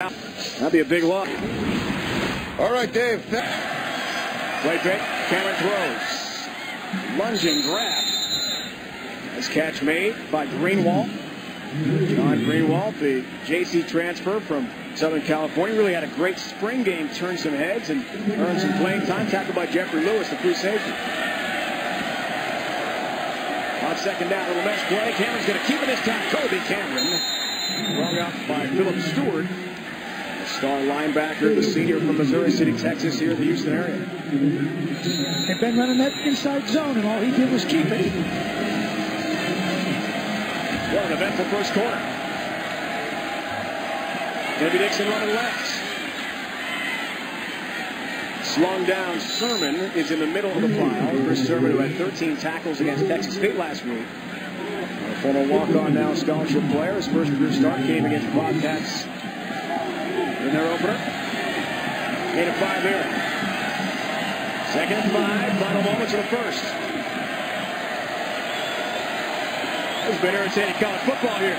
That'd be a big loss. All right, Dave. Play fake. Cameron throws. Lunging grab. This catch made by Greenwald. John Greenwald, the JC transfer from Southern California, really had a great spring game, turned some heads and earned some playing time. Tackled by Jeffrey Lewis, the free safety. On second down, little mesh play. Cameron's going to keep it this time. Kobe Cameron. Rung up by Philip Stewart, the star linebacker, the senior from Missouri City, Texas, here in the Houston area. They've been running that inside zone, and all he did was keep it. What an eventful first quarter. Debbie Dixon running left. Slung down, Sermon is in the middle of the pile. Chris Sermon, who had 13 tackles against Texas State last week. A former walk-on, now scholarship player. His first career start came against the Bobcats in their opener. 8 of 5 here. Second and 5, final moments of the first. It's been irritating college football here.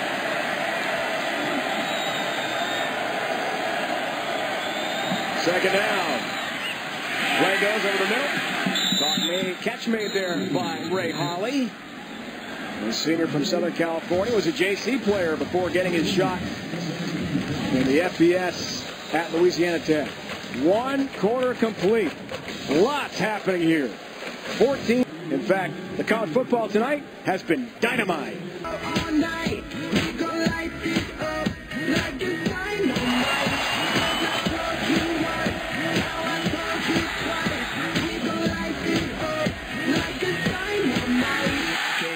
Second down. Play goes over the middle. Catch made there by Ray Hawley. The senior from Southern California was a JC player before getting his shot in the FBS at Louisiana Tech. One quarter complete. Lots happening here. 14. In fact, the college football tonight has been dynamite. All night, we gon' light it up like it's dynamite. I told you once, now I told you twice. We gon' light it up like it's dynamite.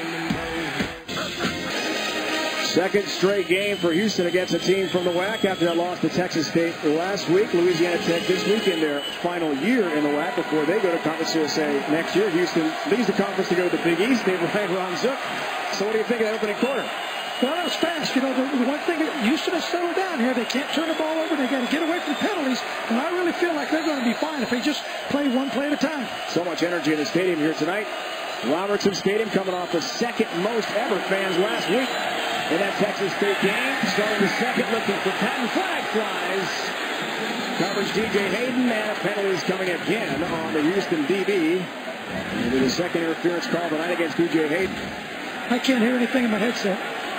Second straight game for Houston against a team from the WAC after that loss to Texas State last week. Louisiana Tech this week in their final year in the WAC before they go to Conference USA next year. Houston leaves the conference to go to the Big East. They ran Ron Zook. So what do you think of that opening quarter? Well, that was fast. You know, the one thing, Houston has settled down here. They can't turn the ball over. They got to get away from penalties. And I really feel like they're going to be fine if they just play one play at a time. So much energy in the stadium here tonight. Robertson Stadium coming off the second most ever fans last week in that Texas State game. Starting the second, looking for Patton. Flag flies. Coverage DJ Hayden, and a penalty is coming again on the Houston DB. And the second interference call tonight against DJ Hayden. I can't hear anything in my headset.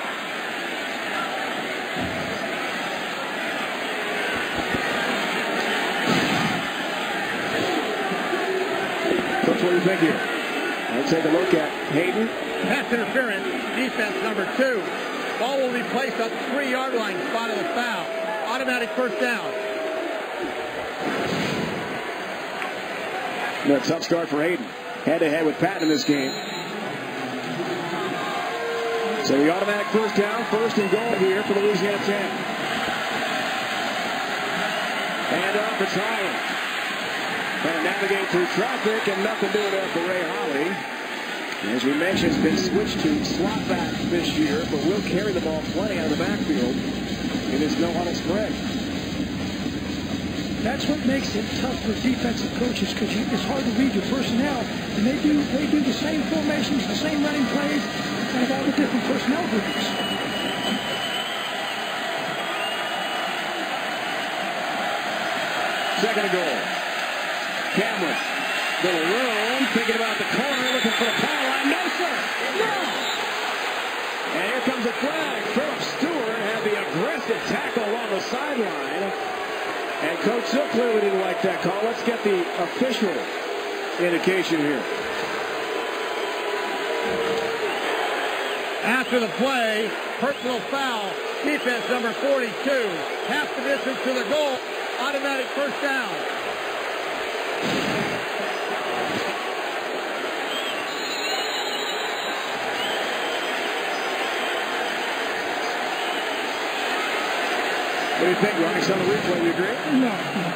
Coach, what do you think here? Let's take a look at Hayden. Pass interference, defense number 2. Ball will be placed on the 3-yard line, spot of the foul. Automatic first down. A tough start for Hayden. Head-to-head with Patton in this game. So the automatic first down, first and goal here for Louisiana Tech. And off, it's Howard. Trying to navigate through traffic and nothing doing there for Ray Hawley. As we mentioned, it's been switched to slot back this year, but will carry the ball plenty out of the backfield in his no-huddle spread. That's what makes it tough for defensive coaches, because it's hard to read your personnel, and they do the same formations, the same running plays, and all the different personnel groups. Second and goal. Cameron, little room, thinking about the corner, looking for the power line. No, sir. No. And here comes a flag. Philip Stewart had the aggressive tackle along the sideline. And Coach Zook clearly didn't like that call. Let's get the official indication here. After the play, personal foul, defense number 42. Half the distance to the goal, automatic first down. What do you think, Ronnie? On the replay, you agree? No.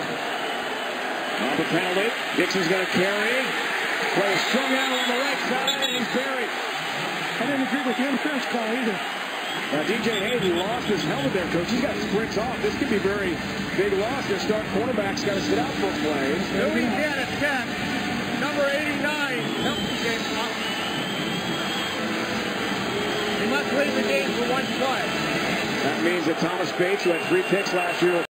On the penalty, Dixon's going to carry. Play strung out on the right side, and he's buried. I didn't agree with the interference call either. Now, DJ Hayden lost his helmet there, Coach. He's got sprints off. This could be very big loss. Their start cornerback's got to sit out for a play. Louisiana Tech, number 89, penalty game. He must leave the game for one play. That means that Thomas Bates, who had 3 picks last year, will